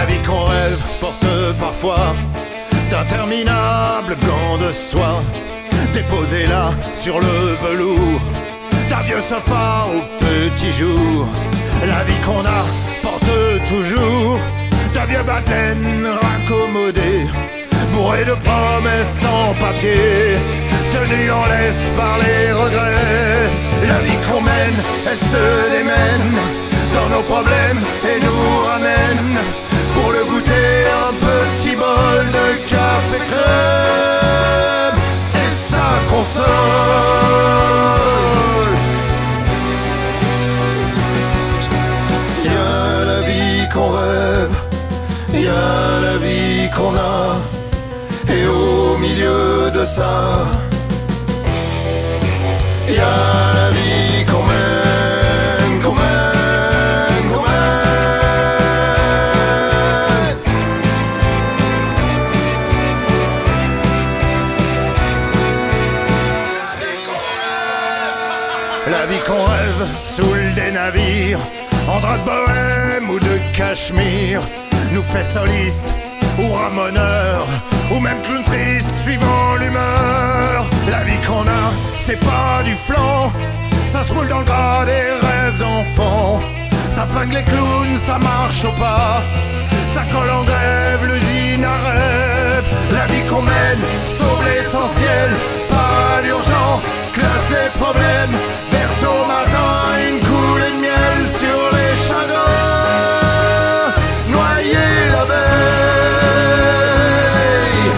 vie qu'on rêve porte parfois d'interminables gants de soie, déposés là sur le velours d'un vieux sofa au petit jour. La vie qu'on a porte toujours d'un vieux bâtelaine raccommodé, bourré de promesses sans papier, tenu en laisse par les regrets. La vie qu'on mène, elle se démène dans nos problèmes et nous ramène pour le goûter un petit bol de café crème, et ça console. Y'a la vie qu'on rêve, y'a la vie qu'on a, et au milieu de ça, y'a la vie qu'on mène, qu'on mène, qu'on mène. La vie qu'on rêve saoule des navires, en drap de bohème ou de cachemire, nous fait solistes ou ramoneurs, ou même clown triste suivant l'humeur. La vie qu'on a, c'est pas du flan, ça se moule dans le gras des rêves d'enfants. Ça flingue les clowns, ça marche au pas, ça colle en grève, l'usine à rêve. La vie qu'on mène sauve l'essentiel, pas l'urgent, classe les problèmes, verse au matin une coulée de miel sur les chagrins, noyer l'abeille.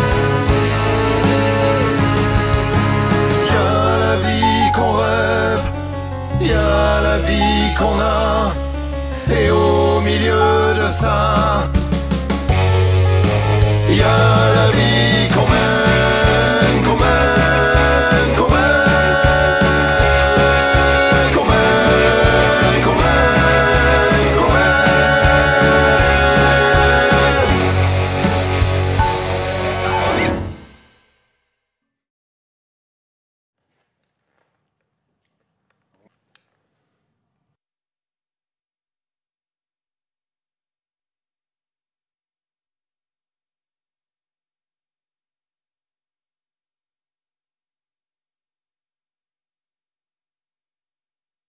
Y'a la vie qu'on rêve, y'a la vie qu'on a, et au milieu de ça, y'a